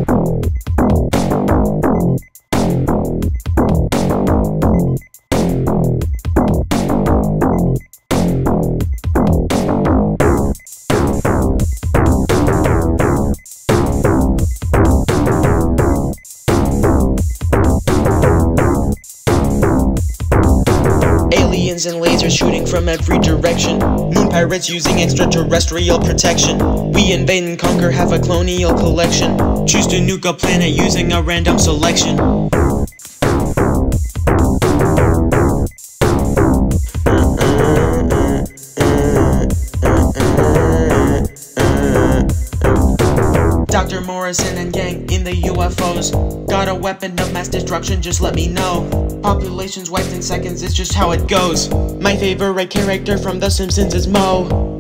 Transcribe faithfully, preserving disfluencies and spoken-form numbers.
Aliens and lasers shooting from every direction. Moon pirates using extraterrestrial protection. We invade and conquer, have a colonial collection. Choose to nuke a planet using a random selection. Doctor Morrison and gang in the U F Os. Got a weapon of mass destruction, just let me know. Populations wiped in seconds, it's just how it goes. My favorite character from The Simpsons is Mo.